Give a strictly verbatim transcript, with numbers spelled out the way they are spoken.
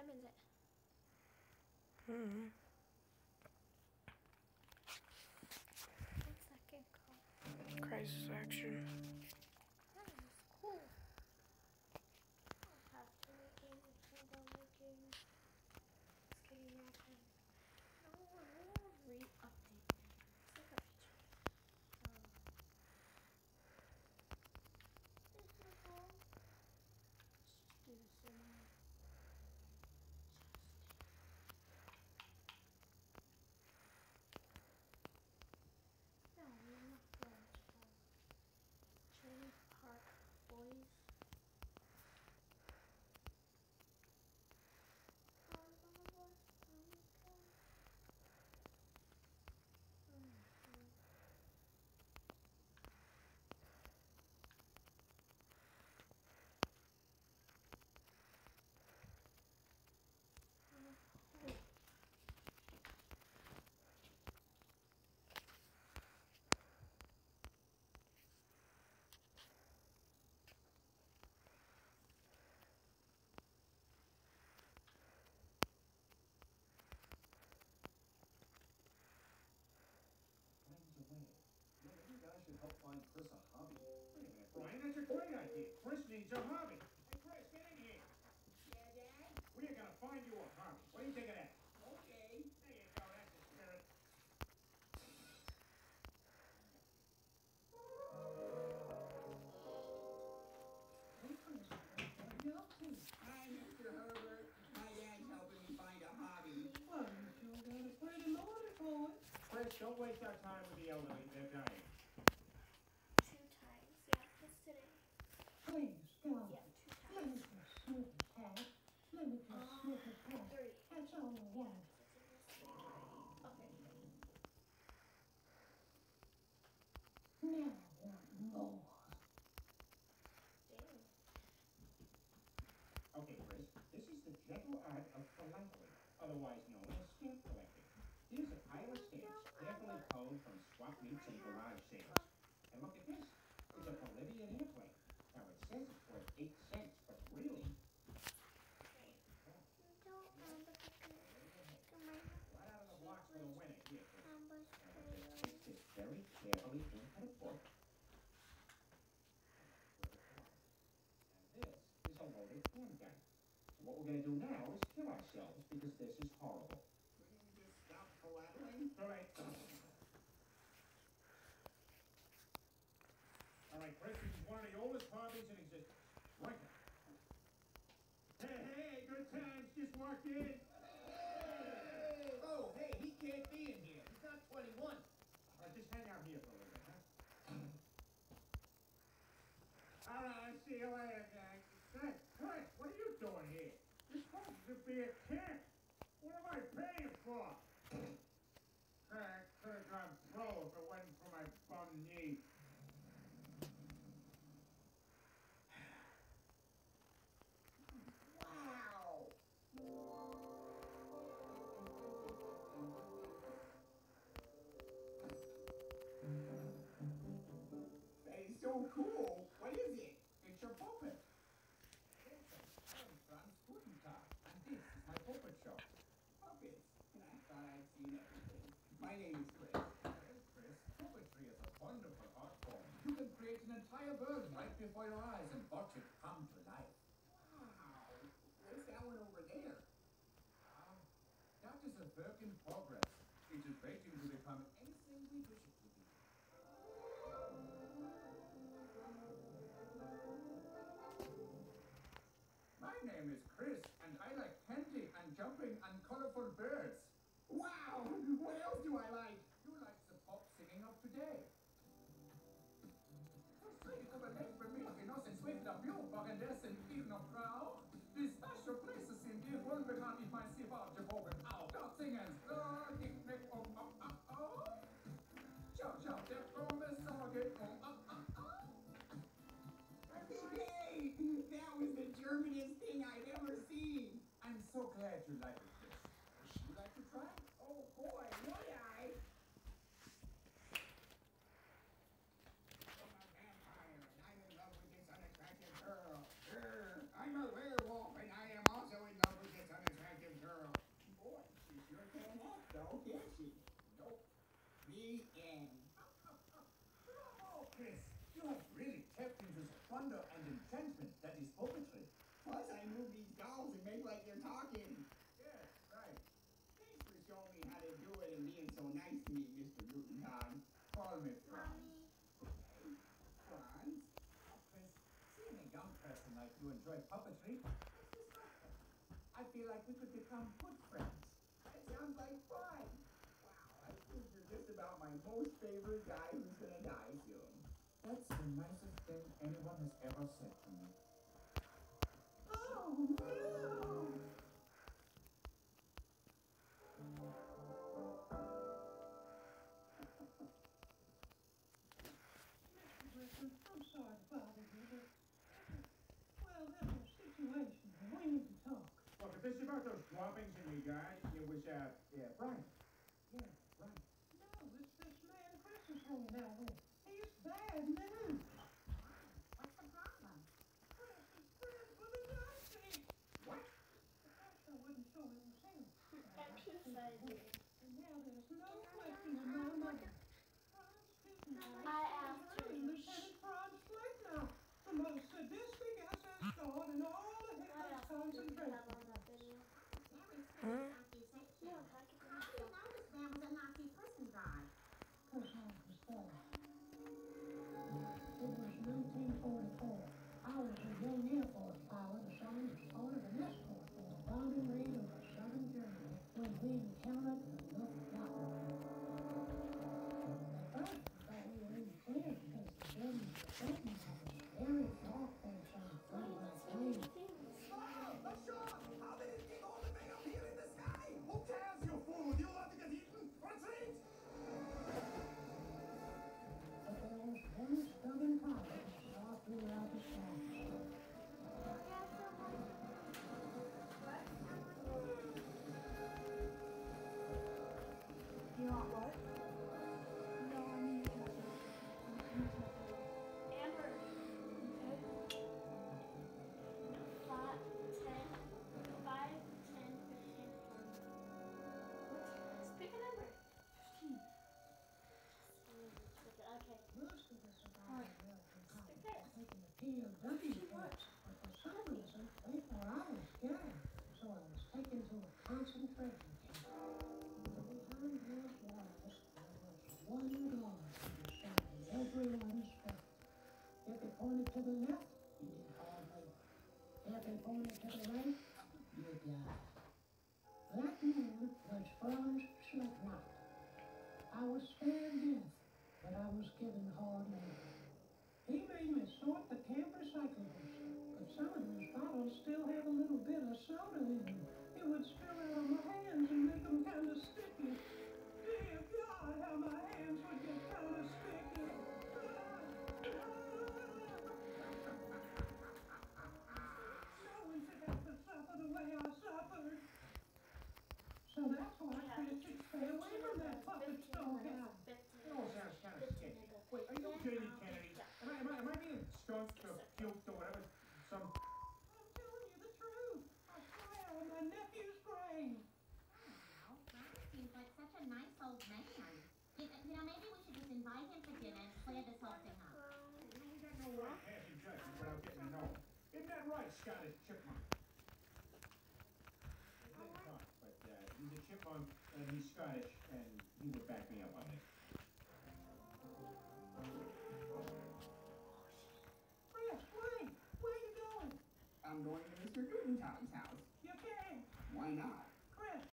time is it? Hmm. What's that game called? Crisis Action. Nice, cool. I'll have to make games if I download games. Just kidding, no offense. No, I want to re-update. It's like a um, this is wrong. Let's just do this anyway. No, we're not going to have Cherry Park Boys. Help find Chris a hobby. Wait a minute, Brian, that's a great idea. Chris needs a hobby. Hey, Chris, get in here. Yeah, Dad? We are gonna find you a hobby. What do you think of that? Okay. There you go, that's the spirit. Hey, Chris, what are you up to? Hi, Mister Herbert. My dad's helping me find a hobby. Well, you sure got a pretty lordy for it. Chris, don't waste our time with the elderly. They're dying. Two times, yeah, yesterday. Please, God. Yeah, two Let me times. just sniff a cat. Let me just Uh, sniff a cat. three. That's all I want. Okay. Now I want more. Damn. Okay, Chris, this is the gentle art of philately, otherwise known as stamp collecting. Here's a pile of stamps, carefully culled from swap meets and garage sales. And look at this. It's a Bolivian airplane. Now, it says it's worth eight cents, but really... Right out of the blocks for the winner. Here, Chris. Place this very carefully into the book. And this is a loaded handgun. So what we're going to do now is kill ourselves because this is horrible. Couldn't you just stop philatering? All right. All right, Chris, this is one of the oldest hobbies in existence. Right now. Hey, hey, good times. Just walked in. Hey! Oh, hey, he can't be in here. He's not twenty-one. All right, just hang out here for a little bit, huh? All right, I'll see you later, gang. Hey, Chris, what are you doing here? You're supposed to be a kid. What am I paying for? I could have gone pro if it wasn't for my bum knee. Wow! That is so cool. What is it? It's your puppet. I'm Franz Gutentag, and this is my puppet show. Puppets. And I thought I'd seen everything. My name is Chris. Well, Chris, puppetry is a wonderful art form. You can create an entire world right before your eyes and watch it come to life. Wow. What's that one over there? Um, that is a work in progress. It is waiting to become anything we wish it to be. My name is Chris, and I like candy and jumping and colorful birds. Wow! What else do I like? You like the pop singing of today. Förstryk över läppen vi någonsin sviftar blodbaken dessen in of brow. Die special places in the world began in my sivaj vågen av. Jag singen stör gick mig om om om om. Tja tja, det kommer saget om om om om. Hey! That was the Germanest thing I've ever seen. I'm so glad you like it, Chris. The end. Bravo, Chris! You have really tapped into the wonder and enchantment that is poetry. Plus, I move these dolls and make like they're talking. Yes, right. Thanks for showing me how to do it and being so nice to me, Mister Gutentag. Call me Franz. Mommy. Franz? Chris, seeing a young person like you enjoy puppetry makes me special. I feel like we could become good friends. That sounds like fun. Wow, I think you're just about my most favorite guy who's gonna die soon. That's the nicest thing anyone has ever said to me. Oh, no! I'm sorry to bother you, but, well, there's a situation here. We need to talk. Look, if this is about those droppings in your yard, it was, uh, yeah, Brian. Yeah, Brian. No, it's this man Chris is hanging out with. He's bad news. What's the problem? Chris is friends with a Nazi. What? At first I wasn't sure it was him. I'm too excited. And now there's no question in my mind. Franz Gutentag I asked her. is Lieutenant Franz Fleckner, the most sadistic S S guard in all of I Hitler's asked her to concentration have on that video. Very Huh? serious accusation. No, how could How do you know this man was a Nazi prison guard? Because I was there. It was nineteen forty-four. I was a young Air Force pilot assigned as part of an escort for a bombing raid over southern Germany when we encountered the Luftwaffe. At first, we thought we were in the clear because the Germans were threatening us. Very far from some friendly plane. Oh, a shot! How did it get all the way up here in the sky? Who cares, you fool? Do you want to get eaten? Retreat! But there was one stubborn pilot who saw throughout the skies. You want what? No, I need coffee. Amber. Okay. Five, ten, five, ten, fifteen, twenty. What's, pick a number. Fifteen. Okay. Most of the surviving American pilots were taken to P O W camps, but for some reason, they thought I was gay. So I was taken to a concentration camp. Behind those walls, there was one guard who decided everyone's fate. If he pointed to the left, you did hard labor. If he pointed to the right, you died. That man was Franz Schlecknacht. I was spared death, but I was given hard labor. He made me sort the camp recyclables, but some of those bottles still have a little bit of soda in them. It would spill out of my hands and make them kind of sticky. Dear God, how my hands would get kind of sticky. No one should have to suffer the way I suffered. So that's why Chris should stay away from that puppet show guy. It all sounds kind of sketchy. Wait, are you kidding me, Kennedy? Am I, am I, am I being skunked or puked or whatever? Some... I'm telling you the truth. I swear on my nephew's grave. Well, Franz seems like such a nice old man. You, you know, maybe we should just invite him for dinner and clear this whole thing up. You got no way of passing judgment without getting to know him. Isn't that right, Scottish chipmunk? It is not, but uh, he's a chipmunk and he's Scottish and he would back me up on this.